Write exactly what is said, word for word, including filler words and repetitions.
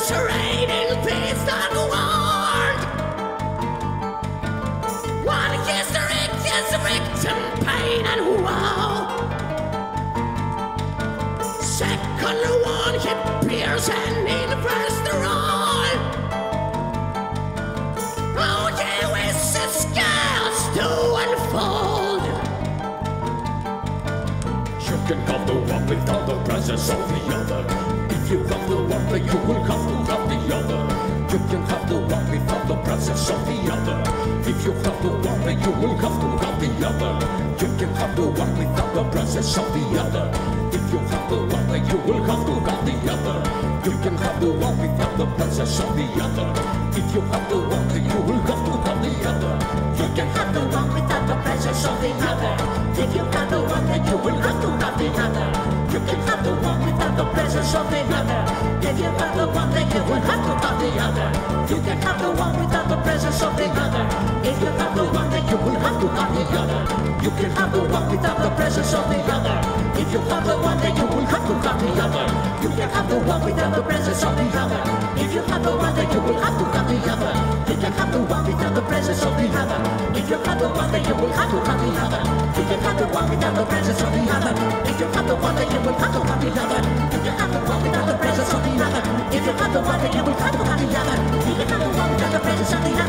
Incarcerated peace that world. One history is victim pain and woe. Second one hit Pierce and inverse the role. Oh, you wish the scales to unfold. You can have the one without the presence of the other. If you have the one, then you will have to have the other. You can have the one without the presence of the other. If you have the one, then you will have to have the other. You can have the one without the presence of the other. If you have the one, then you will have to have the other. You can have the one without the presence of the other. If you have the one, then you will have to have the other. You can have the one without the presence of the other. If you have the one, then you will have to have the other. You can have the one without the presence of the other. If you have the one, then you will have to have the other. You can have the one without the presence of the other. If you have the one, then you will have to have the other. You can have the one without the presence of the other. If you have the one, then you will have to have the other. You can have the one without the presence of the other. If you have the one, then you will have to have the other. You can have the one without the presence of the other. If you have the one, then you will have to have the other. You can have the one without the presence of the other. If you have the one, then you will have to have the other. You can have the one without the presence of the other. If you have the one, then you will have to have the other. You can have the one without the presence of the other.